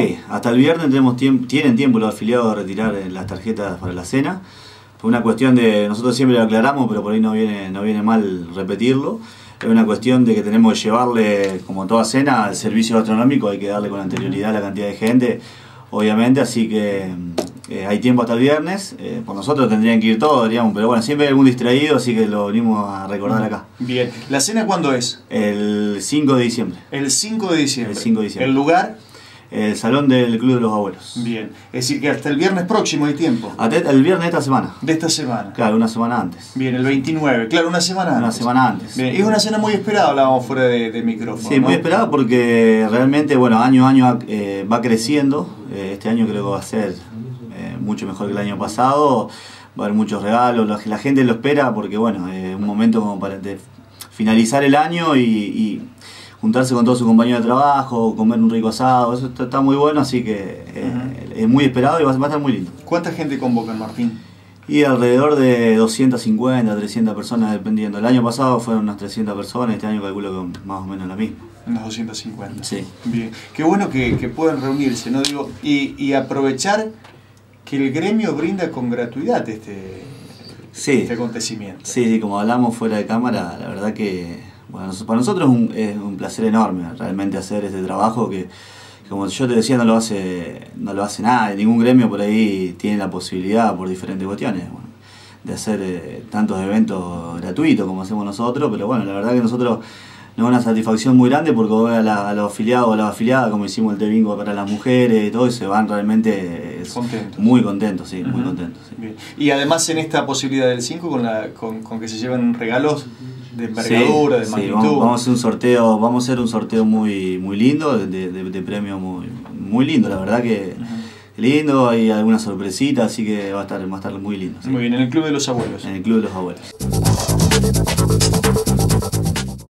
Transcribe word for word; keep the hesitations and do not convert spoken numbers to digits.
Sí, hasta el viernes tenemos tiempo, tienen tiempo los afiliados de retirar las tarjetas para la cena. Fue una cuestión de, nosotros siempre lo aclaramos, pero por ahí no viene, no viene mal repetirlo. Es una cuestión de que tenemos que llevarle, como toda cena, al servicio gastronómico, hay que darle con anterioridad a la cantidad de gente, obviamente, así que eh, hay tiempo hasta el viernes. Eh, por nosotros tendrían que ir todos, digamos, pero bueno, siempre hay algún distraído, así que lo venimos a recordar acá. Bien, ¿la cena cuándo es? El cinco de diciembre. El cinco de diciembre. El cinco de diciembre. ¿El lugar? El salón del Club de los Abuelos. Bien, es decir que hasta el viernes próximo hay tiempo. Hasta el viernes de esta semana. De esta semana. Claro, una semana antes. Bien, el veintinueve, claro, una semana Una antes. semana antes. Bien, es una cena muy esperada, hablábamos fuera de, de micrófono. Sí, ¿no? muy esperada porque realmente, bueno, año a año eh, va creciendo. Eh, este año creo que va a ser eh, mucho mejor que el año pasado. Va a haber muchos regalos, la, la gente lo espera porque, bueno, es eh, un momento como para de finalizar el año y, y juntarse con todos sus compañeros de trabajo, comer un rico asado, eso está, está muy bueno, así que eh, uh-huh. es muy esperado y va, va a estar muy lindo. ¿Cuánta gente convocan, Martín? Y alrededor de doscientas cincuenta, trescientas personas dependiendo. El año pasado fueron unas trescientas personas, este año calculo que más o menos la misma. Unas doscientas cincuenta. Sí. Bien. Qué bueno que, que puedan reunirse, ¿no? Digo, y, y aprovechar que el gremio brinda con gratuidad este, sí. este acontecimiento. Sí, sí, como hablamos fuera de cámara, la verdad que bueno, para nosotros es un, es un placer enorme realmente hacer este trabajo que, como yo te decía, no lo hace no lo hace nadie, ningún gremio por ahí tiene la posibilidad por diferentes cuestiones, bueno, de hacer eh, tantos eventos gratuitos como hacemos nosotros, pero bueno, la verdad que nosotros nos da una satisfacción muy grande porque vos ves a, la, a los afiliados o a las afiliadas, como hicimos el té bingo para las mujeres y todo, y se van realmente eh, contentos. Muy contentos, sí, uh-huh. muy contentos. Sí. Bien. Y además en esta posibilidad del cinco con, la, con, con que se llevan regalos de envergadura, sí, de magnitud. Sí, vamos, vamos a hacer un sorteo, vamos a hacer un sorteo muy, muy lindo, de, de, de premio muy, muy lindo, la verdad que uh-huh. lindo, hay alguna sorpresita, así que va a estar, va a estar muy lindo. Sí. Muy bien, en el Club de los Abuelos. En el Club de los Abuelos.